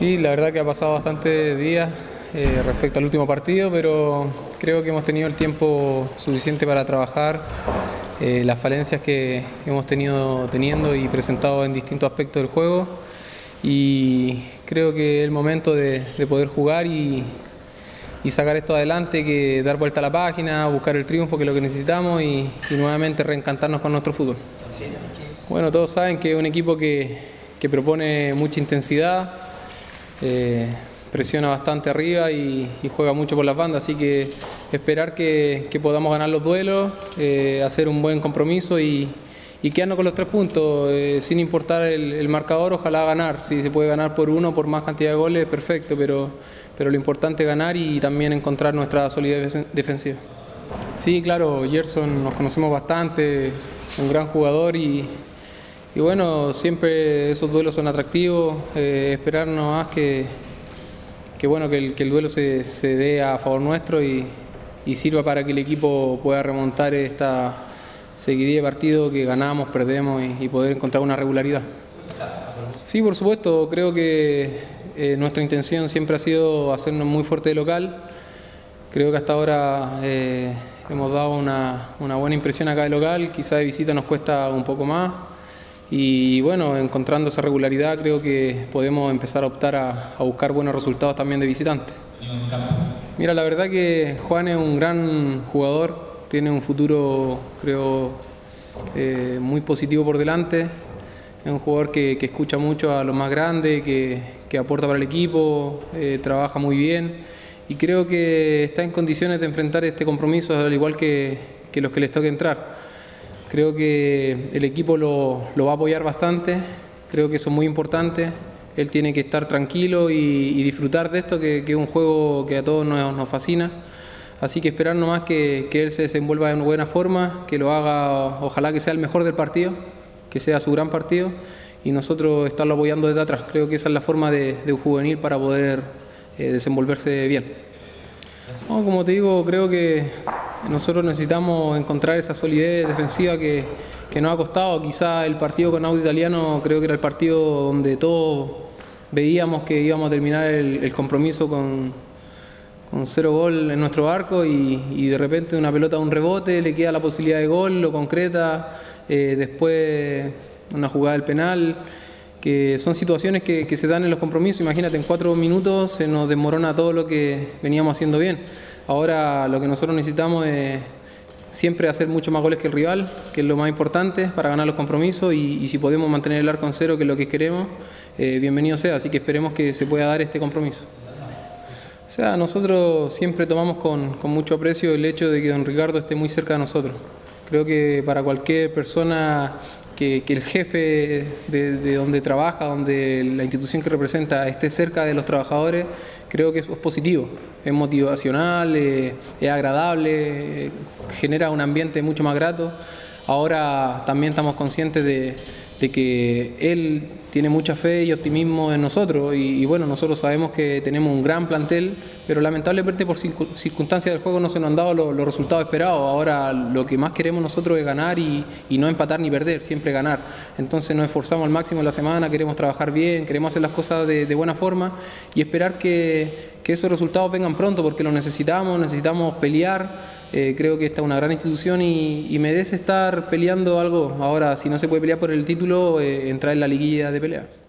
Sí, la verdad que ha pasado bastantes días respecto al último partido, pero creo que hemos tenido el tiempo suficiente para trabajar las falencias que hemos teniendo y presentado en distintos aspectos del juego, y creo que es el momento de poder jugar y sacar esto adelante, que dar vuelta a la página, buscar el triunfo, que es lo que necesitamos, y nuevamente reencantarnos con nuestro fútbol. Bueno, todos saben que es un equipo que propone mucha intensidad, presiona bastante arriba y juega mucho por las bandas, así que esperar que podamos ganar los duelos, hacer un buen compromiso y quedarnos con los 3 puntos, sin importar el marcador. Ojalá ganar, si se puede ganar por uno, por más cantidad de goles, perfecto, pero lo importante es ganar y también encontrar nuestra solidez defensiva. Sí, claro, Gerson nos conocemos bastante, un gran jugador y bueno, siempre esos duelos son atractivos. Esperar nomás que el duelo se dé a favor nuestro y sirva para que el equipo pueda remontar esta seguidilla de partidos que ganamos, perdemos y poder encontrar una regularidad. Sí, por supuesto, creo que nuestra intención siempre ha sido hacernos muy fuerte de local. Creo que hasta ahora hemos dado una buena impresión acá de local, quizá de visita nos cuesta un poco más. Y bueno, encontrando esa regularidad creo que podemos empezar a optar a buscar buenos resultados también de visitante. Mira, la verdad que Juan es un gran jugador, tiene un futuro, creo, muy positivo por delante. Es un jugador que escucha mucho a los más grandes, que aporta para el equipo, trabaja muy bien y creo que está en condiciones de enfrentar este compromiso al igual que los que les toque entrar. Creo que el equipo lo va a apoyar bastante, creo que eso es muy importante. Él tiene que estar tranquilo y disfrutar de esto, que es un juego que a todos nos fascina. Así que esperar nomás que él se desenvuelva de una buena forma, que lo haga, ojalá que sea el mejor del partido, que sea su gran partido, y nosotros estarlo apoyando desde atrás. Creo que esa es la forma de un juvenil para poder desenvolverse bien. No, como te digo, creo que nosotros necesitamos encontrar esa solidez defensiva que nos ha costado. Quizá el partido con Audax Italiano creo que era el partido donde todos veíamos que íbamos a terminar el compromiso con 0 gol en nuestro arco y de repente una pelota de un rebote, le queda la posibilidad de gol, lo concreta, después una jugada del penal, que son situaciones que se dan en los compromisos. Imagínate, en 4 minutos se nos desmorona todo lo que veníamos haciendo bien. Ahora lo que nosotros necesitamos es siempre hacer mucho más goles que el rival, que es lo más importante para ganar los compromisos, y si podemos mantener el arco en 0, que es lo que queremos, bienvenido sea. Así que esperemos que se pueda dar este compromiso. O sea, nosotros siempre tomamos con mucho aprecio el hecho de que don Ricardo esté muy cerca de nosotros. Creo que para cualquier persona que el jefe de donde trabaja, donde la institución que representa esté cerca de los trabajadores, creo que eso es positivo, es motivacional, es agradable, genera un ambiente mucho más grato. Ahora también estamos conscientes de que él tiene mucha fe y optimismo en nosotros y bueno, nosotros sabemos que tenemos un gran plantel, pero lamentablemente por circunstancias del juego no se nos han dado los resultados esperados. Ahora lo que más queremos nosotros es ganar y no empatar ni perder, siempre ganar. Entonces nos esforzamos al máximo en la semana, queremos trabajar bien, queremos hacer las cosas de buena forma y esperar que esos resultados vengan pronto, porque los necesitamos pelear. Creo que esta es una gran institución y merece estar peleando algo. Ahora, si no se puede pelear por el título, entrar en la liguilla de pelea.